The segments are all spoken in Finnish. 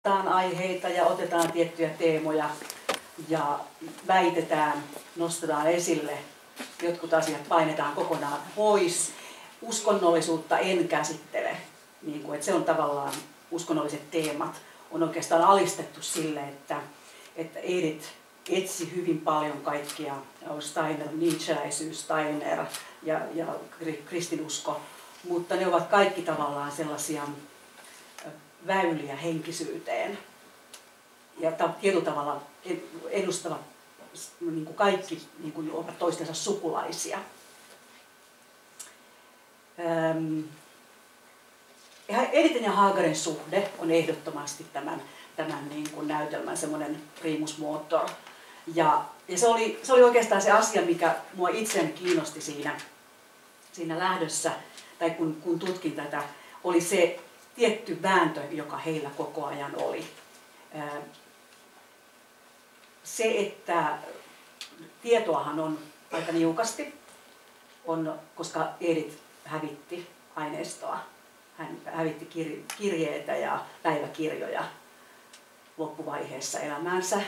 Otetaan aiheita ja otetaan tiettyjä teemoja ja väitetään, nostetaan esille. Jotkut asiat painetaan kokonaan pois. Uskonnollisuutta en käsittele. Että se on tavallaan, uskonnolliset teemat on oikeastaan alistettu sille, että Edith etsi hyvin paljon kaikkia, Steiner, Nietzscheläisyys, Steiner ja kristinusko, mutta ne ovat kaikki tavallaan sellaisia väyliä henkisyyteen. Ja tietyllä tavalla edustavat niin kuin kaikki niin kuin ovat toistensa sukulaisia. Edithin ja Hagarin suhde on ehdottomasti tämän niin kuin näytelmän semmoinen primus motor. Ja se oli oikeastaan se asia, mikä mua itseäni kiinnosti siinä lähdössä, tai kun tutkin tätä, oli se tietty vääntö, joka heillä koko ajan oli. Se, että tietoahan on aika niukasti, koska Edith hävitti aineistoa. Hän hävitti kirjeitä ja päiväkirjoja loppuvaiheessa elämäänsä.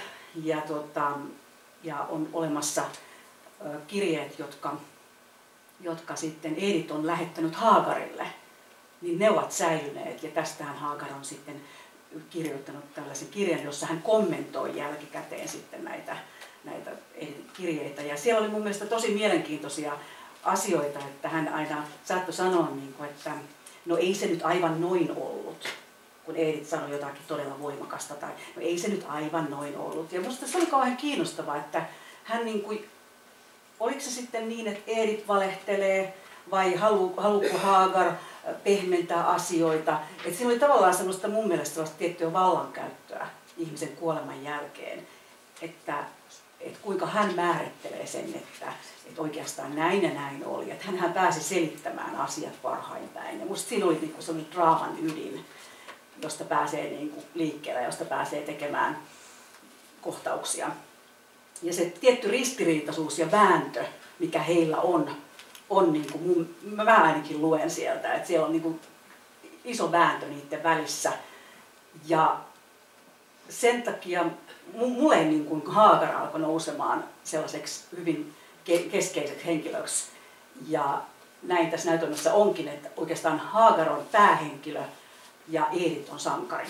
Ja on olemassa kirjeet, jotka sitten Edith on lähettänyt Hagarille. Niin ne ovat säilyneet, ja tästähän Hagar on sitten kirjoittanut tällaisen kirjan, jossa hän kommentoi jälkikäteen sitten näitä kirjeitä. Ja siellä oli mun mielestä tosi mielenkiintoisia asioita, että hän aina saattoi sanoa, että no ei se nyt aivan noin ollut, kun Edith sanoi jotakin todella voimakasta, tai no ei se nyt aivan noin ollut. Ja musta se oli kauhean kiinnostavaa, että hän oliko se sitten niin, että Edith valehtelee, vai haluuko Hagar pehmentää asioita. Että siinä oli tavallaan semmoista mun mielestä sellaista tiettyä vallankäyttöä ihmisen kuoleman jälkeen. Että kuinka hän määrittelee sen, että oikeastaan näin ja näin oli. Että hän pääsi selittämään asiat parhain päin. Ja musta siinä oli semmoinen draaman ydin, josta pääsee liikkeelle, josta pääsee tekemään kohtauksia. Ja se tietty ristiriitaisuus ja vääntö, mikä heillä on mä ainakin luen sieltä, että siellä on iso vääntö niiden välissä. Ja sen takia mulle Hagar alkoi nousemaan sellaiseksi hyvin keskeiseksi henkilöksi. Ja näin tässä näytelmässä onkin, että oikeastaan Hagar on päähenkilö ja Edith on sankari.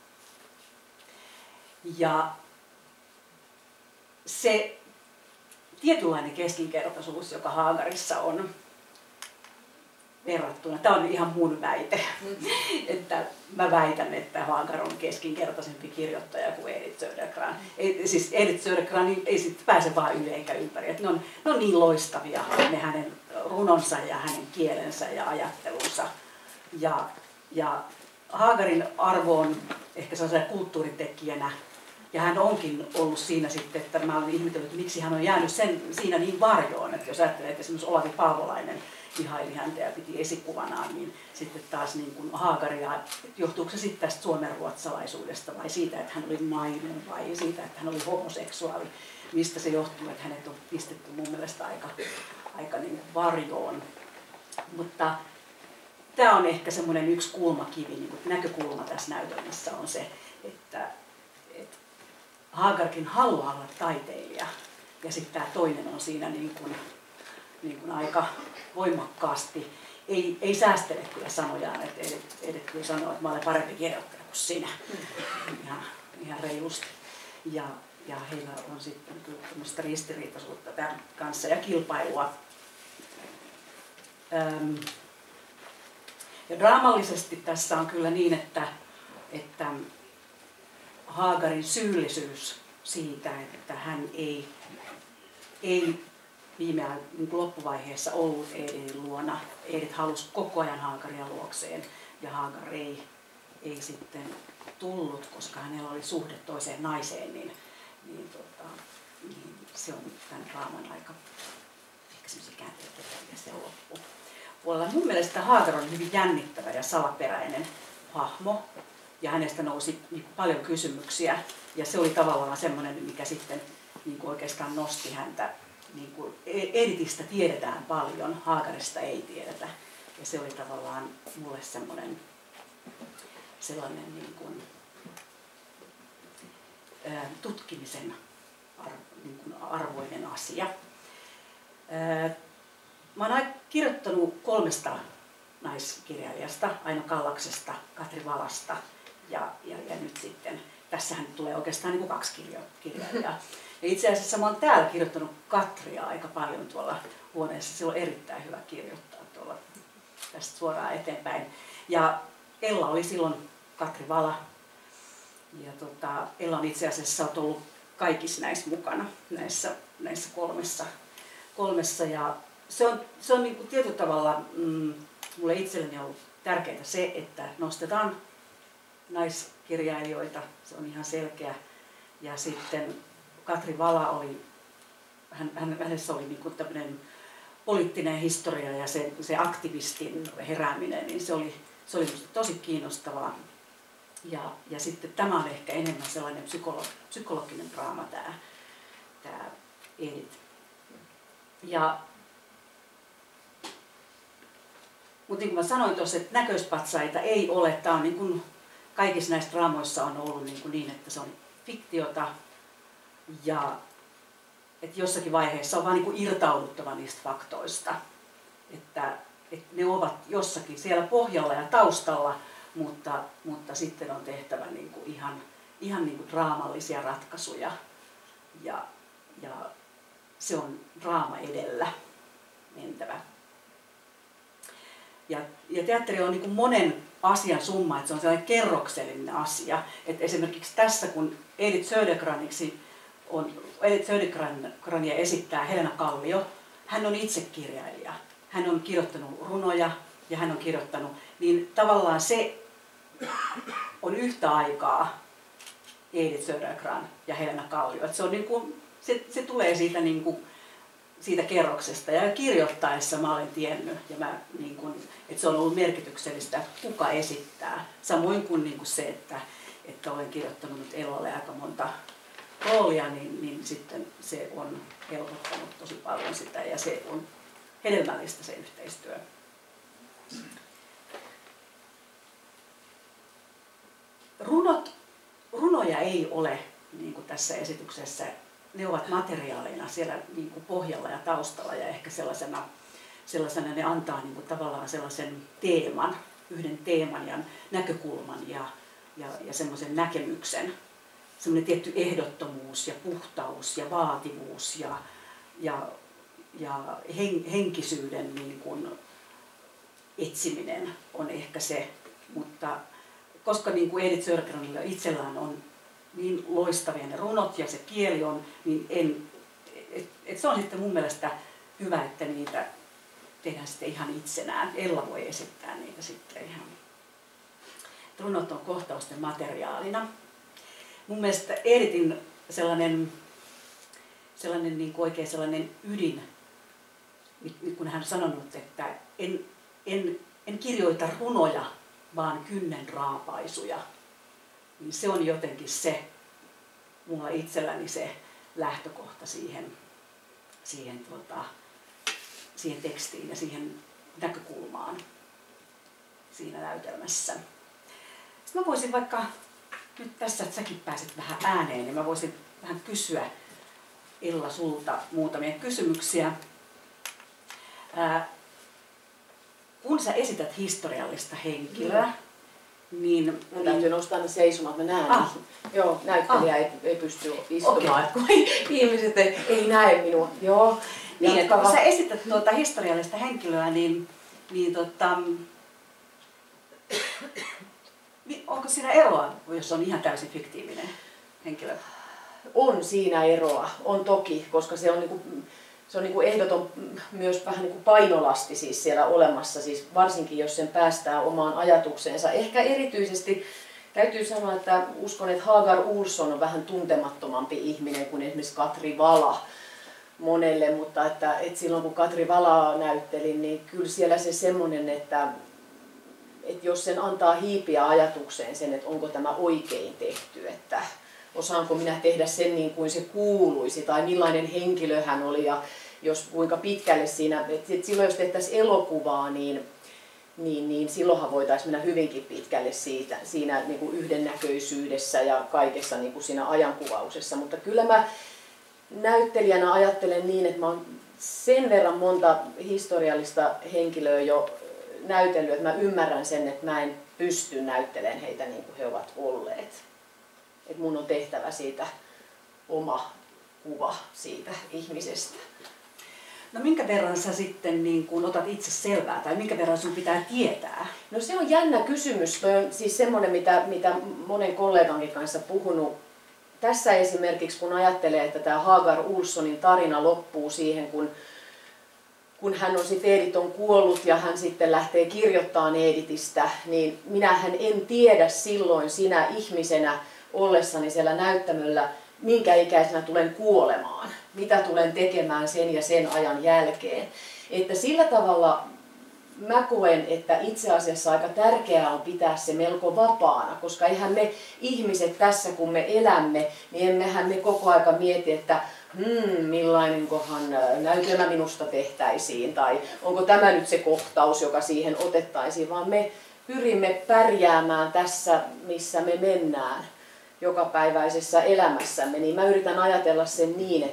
Ja se tietynlainen keskinkertaisuus, joka Hagarissa on verrattuna. Tämä on ihan mun väite, että mä väitän, että Hagar on keskinkertaisempi kirjoittaja kuin Edith Södergran. Siis Edith Södergran ei sitten pääse vaan yli eikä ympäri. Että ne on niin loistavia, ne hänen runonsa ja hänen kielensä ja ajattelunsa. Ja Hagarin arvo on ehkä sellaisena kulttuuritekijänä. Ja hän onkin ollut siinä sitten, että mä olen ihmetellyt, että miksi hän on jäänyt siinä niin varjoon. Että jos ajattelee, että esimerkiksi Olavi Paavolainen ihaili häntä ja piti esikuvanaan, niin sitten taas Hagaria, johtuuko se sitten tästä suomenruotsalaisuudesta vai siitä, että hän oli nainen vai siitä, että hän oli homoseksuaali. Mistä se johtuu, että hänet on pistetty mun mielestä aika varjoon. Mutta tämä on ehkä semmoinen yksi kulmakivi, näkökulma tässä näytelmässä on se, että Hagarkin haluaa olla taiteilija ja sitten tämä toinen on siinä aika voimakkaasti, ei säästele kyllä sanojaan, että Edith kyllä sanoo, että mä olen parempi kirjoittaja kuin sinä, ihan reilusti. Ja heillä on sitten kyllä tämmöistä ristiriitaisuutta tämän kanssa ja kilpailua. Ja draamallisesti tässä on kyllä niin, että Hagarin syyllisyys siitä, että hän ei viimeään loppuvaiheessa ollut Edithin luona. Edith halusi koko ajan Hagaria luokseen ja Hagar ei sitten tullut, koska hänellä oli suhde toiseen naiseen, niin se on tämän draaman aika ehkä semmoisia käänteitä ja se loppupuolella. Mun mielestä Hagar on hyvin jännittävä ja salaperäinen hahmo. Ja hänestä nousi paljon kysymyksiä ja se oli tavallaan semmoinen, mikä sitten oikeastaan nosti häntä. Edithistä tiedetään paljon, Hagarista ei tiedetä. Ja se oli tavallaan mulle sellainen tutkimisen niin kuin arvoinen asia. Mä oon kirjoittanut 3 naiskirjailijasta, Aino Kallaksesta, Katri Valasta ja nyt sitten, tässähän tulee oikeastaan niin kuin 2 kirjailijaa. Ja itse asiassa mä oon täällä kirjoittanut Katria aika paljon tuolla huoneessa, se on erittäin hyvä kirjoittaa tuolla tästä suoraan eteenpäin. Ja Ella oli silloin Katri Vala. Ja Ella on itse asiassa ollut kaikissa näissä mukana, näissä 3. Ja se on niin kuin tietyllä tavalla mulle itselleni ollut tärkeää se, että nostetaan naiskirjailijoita, se on ihan selkeä. Ja sitten Katri Vala oli, hänessä oli niin kuin tämmöinen poliittinen historia ja se aktivistin herääminen, niin se oli tosi kiinnostavaa. Ja sitten tämä on ehkä enemmän sellainen psykologinen draama, tämä Edith. Mutta niin kuin mä sanoin tuossa, että näköispatsaita ei ole. Tämä on niin kuin kaikissa näissä draamoissa on ollut niin, että se on fiktiota ja että jossakin vaiheessa on vaan niin kuin irtauduttava niistä faktoista. Että ne ovat jossakin siellä pohjalla ja taustalla, mutta sitten on tehtävä niin kuin ihan niin kuin draamallisia ratkaisuja ja se on draama edellä mentävä. Ja teatteri on niin kuin monen asian summa, että se on sellainen kerroksellinen asia. Että esimerkiksi tässä, kun Edith Södergrania esittää Helena Kallio, hän on itse kirjailija. Hän on kirjoittanut runoja ja hän on kirjoittanut, niin tavallaan se on yhtä aikaa Edith Södergran ja Helena Kallio. Että se on niin kuin, se tulee siitä niin kuin siitä kerroksesta ja kirjoittaessa mä olen tiennyt, ja että se on ollut merkityksellistä, kuka esittää. Samoin kuin, se, että olen kirjoittanut nyt Ellalle aika monta roolia, niin sitten se on helpottanut tosi paljon sitä ja se on hedelmällistä se yhteistyö. Runoja ei ole niin kuin tässä esityksessä. Ne ovat materiaaleina siellä niin kuin pohjalla ja taustalla ja ehkä sellaisena ne antaa niin kuin tavallaan sellaisen teeman, yhden teeman ja näkökulman ja semmoisen näkemyksen. Semmoinen tietty ehdottomuus ja puhtaus ja vaativuus ja henkisyyden niin kuin etsiminen on ehkä se, mutta koska niin kuin Edith Södergranilla itsellään on niin loistavia ne runot ja se kieli on, niin se on sitten mun mielestä hyvä, että niitä tehdään sitten ihan itsenään. Ella voi esittää niitä sitten ihan. Runot on kohtausten materiaalina. Mun mielestä Edithin sellainen niin kuin oikein sellainen ydin, kun hän on sanonut, että en kirjoita runoja, vaan kynnenraapaisuja. Niin se on jotenkin mulla itselläni se lähtökohta siihen tekstiin ja siihen näkökulmaan siinä näytelmässä. Sitten mä voisin vaikka nyt tässä, että säkin pääset vähän ääneen, niin mä voisin vähän kysyä Ella sulta muutamia kysymyksiä. Kun sä esität historiallista henkilöä, niin mun täytyy nostaa ne seisomaan, mä näen. Joo, näyttelijä ei pysty istumaan, kun ihmiset ei näe minua. Joo. Niin, että kun sä esität historiallista henkilöä, niin onko siinä eroa, jos on ihan täysin fiktiivinen henkilö? On siinä eroa, on toki, koska se on niinku ehdoton myös vähän niinku painolasti siis siellä olemassa, siis varsinkin jos sen päästää omaan ajatukseensa. Ehkä erityisesti täytyy sanoa, että uskon, että Hagar Olson on vähän tuntemattomampi ihminen kuin esimerkiksi Katri Vala monelle, mutta että silloin kun Katri Valaa näyttelin, niin kyllä siellä se semmoinen, että jos sen antaa hiipiä ajatukseen sen, että onko tämä oikein tehty, että osaanko minä tehdä sen niin kuin se kuuluisi, tai millainen henkilö hän oli, ja kuinka pitkälle siinä, että silloin jos tehtäisiin elokuvaa, niin niin silloinhan voitaisiin mennä hyvinkin pitkälle siinä niin kuin yhdennäköisyydessä ja kaikessa niin kuin siinä ajankuvauksessa. Mutta kyllä mä näyttelijänä ajattelen niin, että mä oon sen verran monta historiallista henkilöä jo näytellyt, että mä ymmärrän sen, että mä en pysty näyttelemään heitä niin kuin he ovat olleet. Että mun on tehtävä siitä oma kuva siitä ihmisestä. No minkä verran sä sitten niin kun otat itse selvää tai minkä verran sun pitää tietää? No se on jännä kysymys. Toi on siis semmoinen, mitä monen kollegankin kanssa puhunut. Tässä esimerkiksi kun ajattelee, että tämä Hagar Olsonin tarina loppuu siihen, kun hän on sitten Edith on kuollut ja hän sitten lähtee kirjoittamaan Edithistä, niin minähän en tiedä silloin sinä ihmisenä ollessani siellä näyttämöllä, minkä ikäisenä tulen kuolemaan, mitä tulen tekemään sen ja sen ajan jälkeen. Että sillä tavalla mä koen, että itse asiassa aika tärkeää on pitää se melko vapaana, koska eihän me ihmiset tässä kun me elämme, niin emmehän me koko aika mieti, että millainenkohan näytelmä minusta tehtäisiin tai onko tämä nyt se kohtaus, joka siihen otettaisiin, vaan me pyrimme pärjäämään tässä, missä me mennään jokapäiväisessä elämässämme, niin mä yritän ajatella sen niin,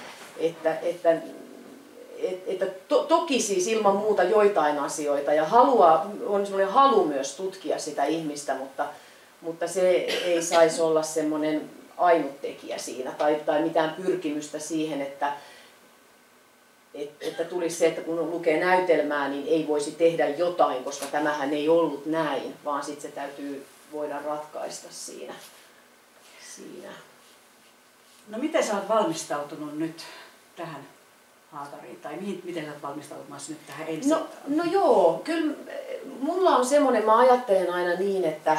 että toki siis ilman muuta joitain asioita ja on semmoinen halu myös tutkia sitä ihmistä, mutta se ei saisi olla semmoinen ainut tekijä siinä tai mitään pyrkimystä siihen, että tulisi se, että kun lukee näytelmää, niin ei voisi tehdä jotain, koska tämähän ei ollut näin, vaan sitten se täytyy voida ratkaista siinä. No miten sä oot valmistautunut nyt tähän Hagariin, tai miten sä oot valmistautumassa nyt tähän ensi? No joo, kyllä mulla on semmoinen, mä ajattelen aina niin, että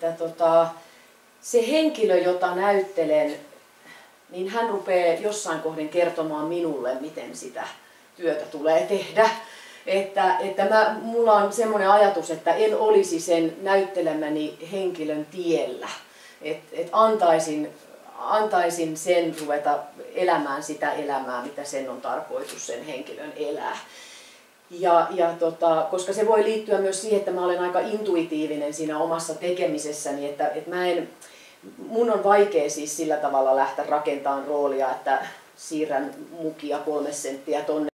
se henkilö, jota näyttelen, niin hän rupeaa jossain kohden kertomaan minulle, miten sitä työtä tulee tehdä. Että mulla on semmoinen ajatus, että en olisi sen näyttelemäni henkilön tiellä. Että antaisin sen ruveta elämään sitä elämää, mitä sen on tarkoitus sen henkilön elää. Koska se voi liittyä myös siihen, että mä olen aika intuitiivinen siinä omassa tekemisessäni, että mun on vaikea siis sillä tavalla lähteä rakentamaan roolia, että siirrän mukia 3 senttiä tonne